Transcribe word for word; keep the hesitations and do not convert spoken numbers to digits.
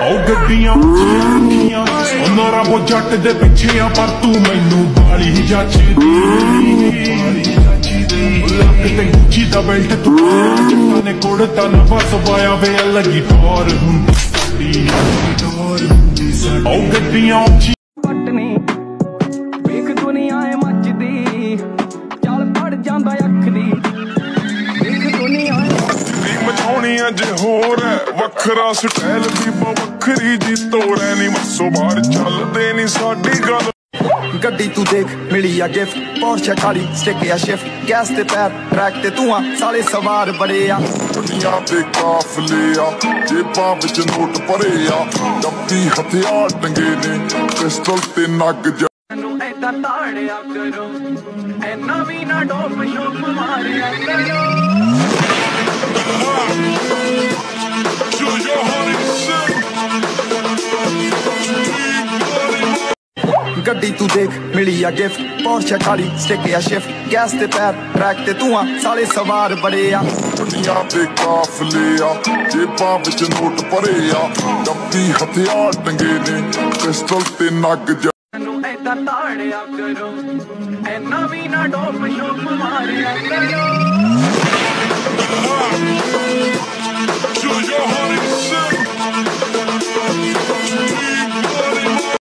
ਉਹ ਗੱਡੀਆਂ ਉੱਚੀਆਂ ਉਹਨਾਂ ਰੱਬ ਜੱਟ ਦੇ ਪਿੱਛੇ ਆ ਪਰ ਤੂੰ ਮੈਨੂੰ ਬਾਲੀ ਜੱਚਦੀ ਲੱਕ ਤੇ ਗੁੱਚੀ ਦਾ ਬੈਲਟ ਤੂੰ ਜੱਟਾਂ ਨੇ ਕੁੜਤਾ ਨਾ ਬਸ ਪਾਇਆ ਵੇ ਲੱਗੀ ਟੌਰ ਹੁੰਦੀ ਸਾਡੀ ਟੌਰ ਹੁੰਦੀ ਸਾਡੀ ਉਹ ਗੱਡੀਆਂ ਉੱਚੀ ਪਟਨੀ ਵੇਖ ਦੁਨੀਆ ਏ ਮੱਚਦੀ ਚੱਲ ਪੜ ਜਾਂਦਾ ਅੱਖ ਦੀ ਵੇਖ ਦੁਨੀਆ ਮਚਾਉਣੀ ਅੱਜ ਹੋਰ ਹੈ ਵੱਖਰਾ ਸਟਾਈਲ ਵੀ ਵੱਖਰੀ ਜੀ ਤੋਰ ਐ ਨੀ ਮੱਸੋ ਬਾਹਰ ਚੱਲਦੇ ਨੀ ਸਾਡੀ ਗੱਲ ਗੱਡੀ ਤੂੰ ਦੇਖ ਮਿਲੀ ਆ ਗਿਫਟ ਪੋਰਸ਼ੇ ਖਾਲੀ ਸਟਿਕ ਆ ਸ਼ਿਫਟ ਗੈਸ ਤੇ ਪੈਰ ਟਰੈਕ ਤੇ ਤੂੰ ਆ ਸਾਲੇ ਸਵਾਰ ਬੜੇ ਆ ਦੁਨੀਆ ਦੇ ਕਾਫਲੇ ਆ ਜੇਬਾਂ ਵਿੱਚ ਨੋਟ ਭਰੇ ਆ ਡੱਬੀ ਹਥਿਆਰ ਟੰਗੇ ਨੇ ਪਿਸਤਲ ਤੇ ਨੱਗ ਨੂੰ ਐਦਾਂ ਤਾੜਿਆ ਕਰੋ ਐਨਾ ਵੀ ਨਾ ਡੋਪ ਸ਼ੋਪ ਮਾਰਿਆ ਕਰੋ ਗੱਡੀ ਤੂੰ ਦੇਖ ਮਿਲੀ ਆ ਗਿਫਟ ਪੋਰਸ਼ੇ ਖਾਲੀ ਸਟਿਕ ਆ ਸ਼ਿਫਟ ਗੈਸ ਤੇ ਪੈਰ ਟਰੈਕ ਤੇ ਤੂੰ ਆ ਸਾਲੇ ਸਵਾਰ ਬੜੇ ਆ ਦੁਨੀਆ ਦੇ ਕਾਫਲੇ ਆ ਜੇਬਾਂ ਵਿੱਚ ਨੋਟ ਭਰੇ ਆ ਡੱਬੀ ਹਥਿਆਰ ਟੰਗੇ ਨੇ ਪਿਸਤਲ ਤੇ ਨੱਗ ਨੂੰ ਐਦਾਂ ਤਾੜਿਆ ਕਰੋ ਐਨਾ ਵੀ ਨਾ ਡੋਪ ਸ਼ੋਪ ਮਾਰਿਆ ਕਰੋ